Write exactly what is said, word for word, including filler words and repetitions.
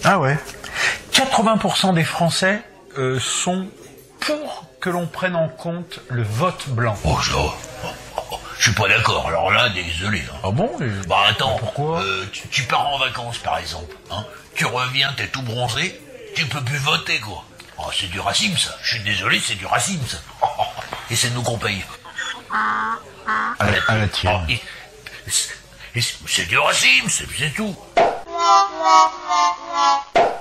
Ah ouais. quatre-vingts pour cent des Français euh, sont pour que l'on prenne en compte le vote blanc. Oh, je, oh, oh, oh, je suis pas d'accord. Alors là, désolé. Hein. Ah bon et... Bah attends, pourquoi euh, tu, tu pars en vacances par exemple. Hein, tu reviens, t'es tout bronzé, tu peux plus voter quoi. Oh, c'est du racisme ça. Je suis désolé, c'est du racisme ça. Et c'est nous qu'on paye. À la, à la tienne. Oh, et, et c'est du racisme, c'est tout.